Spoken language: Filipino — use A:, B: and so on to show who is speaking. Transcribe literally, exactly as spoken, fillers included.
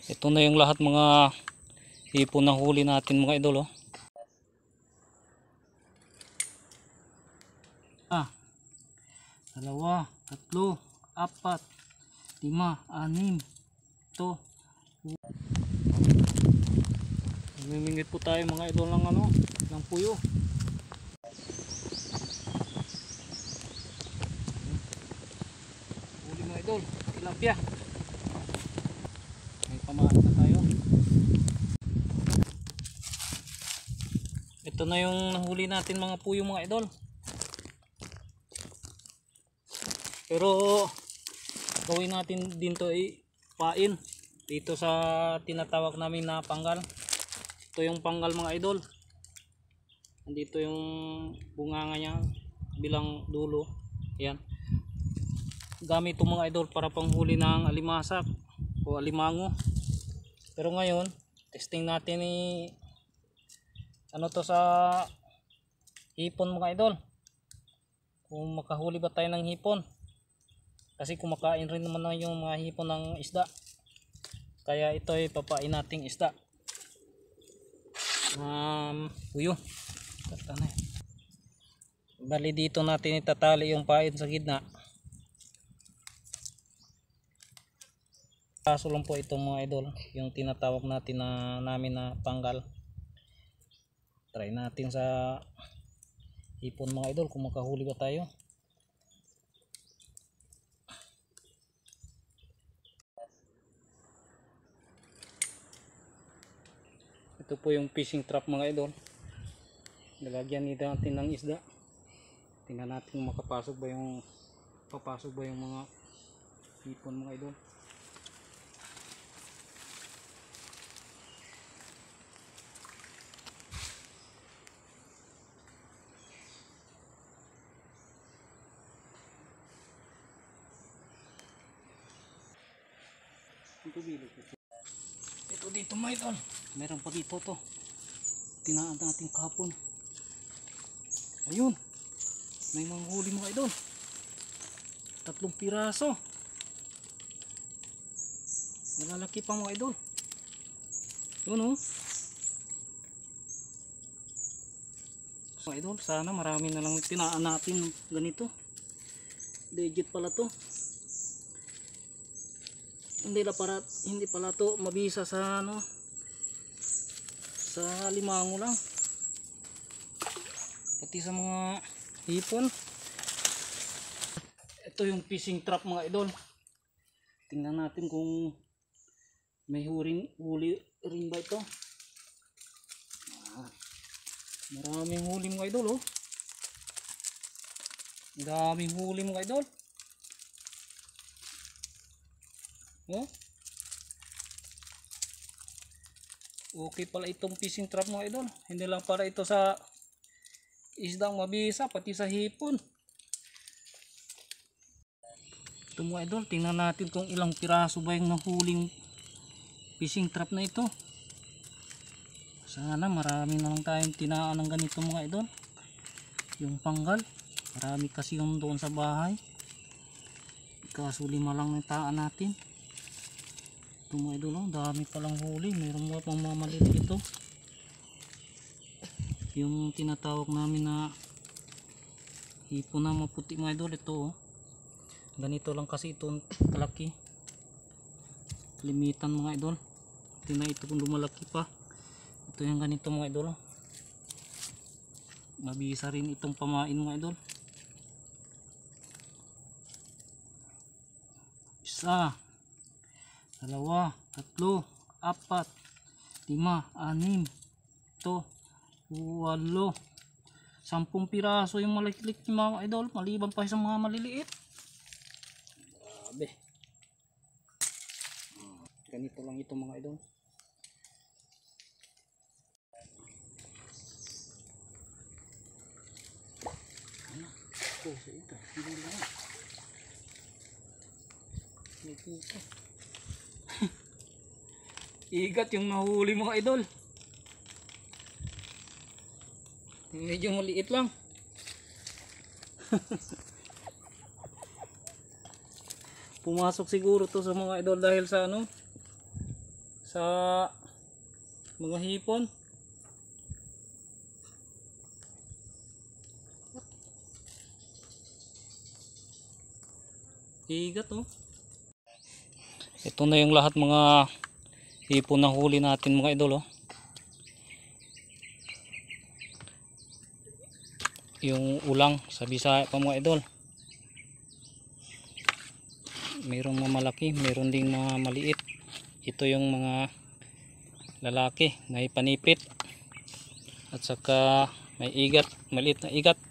A: Ito na yung lahat mga hipon na huli natin mga idol, oh. Ah, dalawa, tatlo, apat, lima, anim. Ito. Namimingit po tayo mga idol ng ano, ng puyo. Huli mga idol, tilapia. May pamain na tayo. Ito na yung nahuli natin mga puyo mga idol. Pero gawin natin dito ay pain dito sa tinatawag namin na panggal. Ito yung panggal mga idol. Nandito yung bunganga niya bilang dulo. Ayan. Gamit ito mga idol para panghuli ng alimasak o alimango. Pero ngayon testing natin ni ano to sa hipon mga idol, kung makahuli ba tayo ng hipon, kasi kumakain rin naman na yung mga hipon ng isda, kaya ito ay papain nating isda. um, uyo bali dito natin itatali yung pain sa gitna. Kaso lang po itong mga idol, yung tinatawag natin na namin na panggal. Try natin sa hipon mga idol kung makahuli ba tayo. Ito po yung fishing trap mga idol. Nilagyan nito natin ng isda. Tingnan natin kung makapasok ba yung papasok ba yung mga hipon mga idol. Ito dito mga idol, meron pa dito to, tinaan natin kahapon. Ayun, may mga huli mga idol, tatlong piraso, malalaki pa mga idol. Yun, oh. So idol, sana marami na lang tinaan natin ganito. Legit pala to. Hindi la para hindi pala to mabisa sa ano, sa limango lang, pati sa mga hipon. Ito yung fishing trap mga idol. Tingnan natin kung may huli, huli rin ba ito. Ah, maraming huli mga idol, oh. Daming huli mga idol. Oh. Okay pala itong fishing trap mga idol. Hindi lang para ito sa isdang mabisa, pati sa hipon. Ito mga idol, tingnan natin kung ilang piraso ba yung nahuling fishing trap na ito. Sana marami na lang tayong tinaan ng ganito mga idol. Yung panggal, marami kasi yung doon sa bahay. Kaso lima lang nataan natin. Ito mga idol, oh, dami palang huli. Mayroon mga pang mamaliit ito. Yung tinatawag namin na hipon na maputi mga idol. Ito, oh. Ganito lang kasi ito kalaki. Limitan mga idol. Ito na ito kung lumalaki pa. Ito yung ganito mga idol, oh. Mabisa rin itong pamain mga idol. Isa, dalawa, tatlo, apat, lima, anim, ito, walo, sampung piraso yung maliit mga idol, maliban pa sa mga maliliit. Grabe. Ganito lang ito mga idol. Oh, ito, hindi lang. Ito. Igat yung nahuli mga idol. Medyo maliit lang. Pumasok siguro to sa mga idol dahil sa ano, sa mga hipon. Igat oh. Ito na yung lahat mga hipon na huli natin mga idol oh. Yung ulang sa Bisaya pa mga idol. Mayroong mga malaki, mayroon ding mga maliit. Ito yung mga lalaki, may panipit. At saka may igat, maliit na igat.